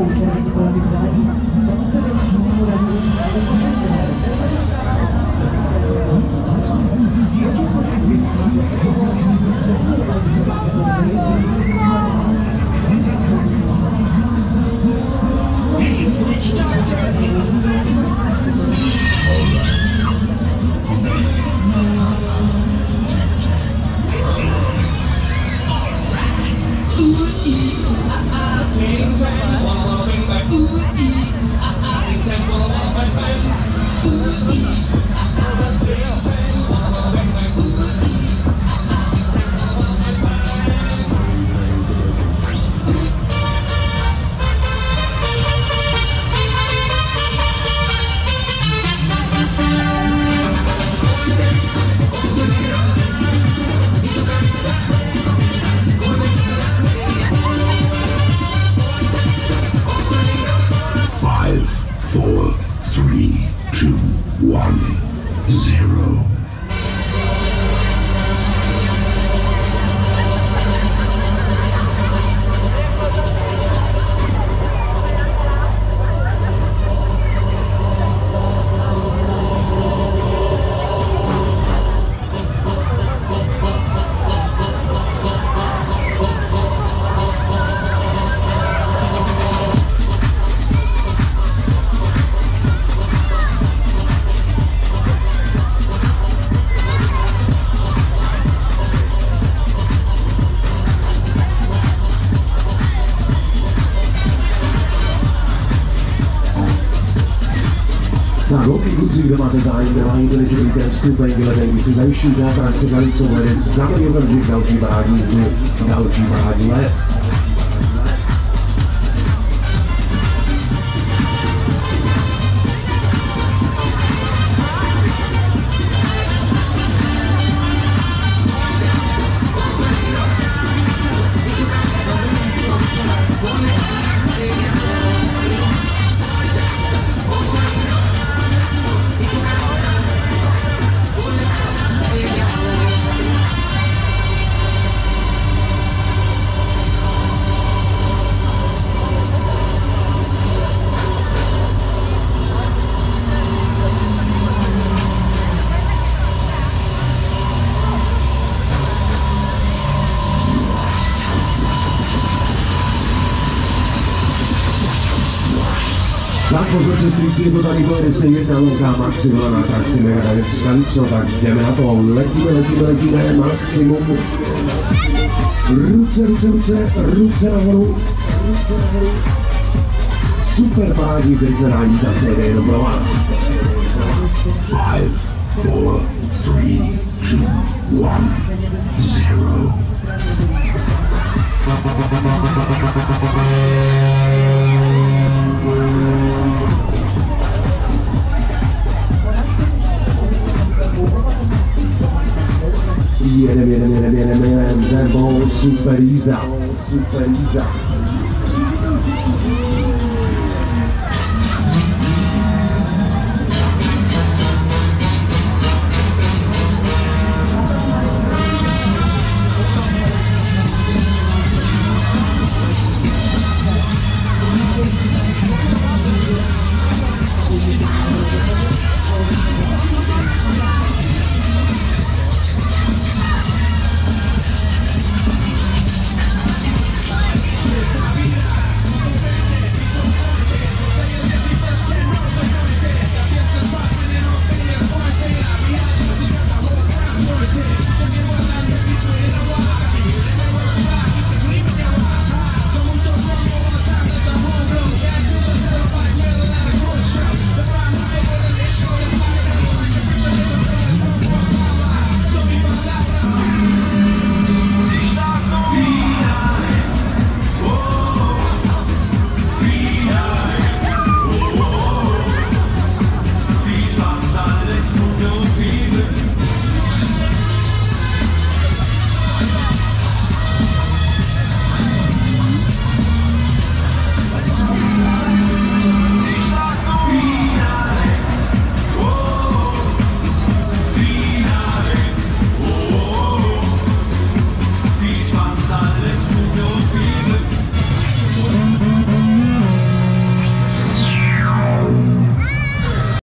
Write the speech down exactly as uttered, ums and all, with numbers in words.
Tak, holky, kluci, kdo máte zájem, nemají to, že víte vstupen, hledají si zajiští na práci velice vede za mě okamžik další parádní zvu, další parádní let. Tak pozor sestříci, je to tady dojede se jedna velká maximum na atrakci Mega Dance Calypso, tak jdeme na to, letíme, letíme, letíme, maximum. Ruce, ruce, ruce, ruce nahoru. Super parádní zrychlení, ta se jde jenom pro vás. Five, four, three, two, one, zero. Jedem, jedem, jedem, jedem, jedem, jedem, super jízda, super jízda.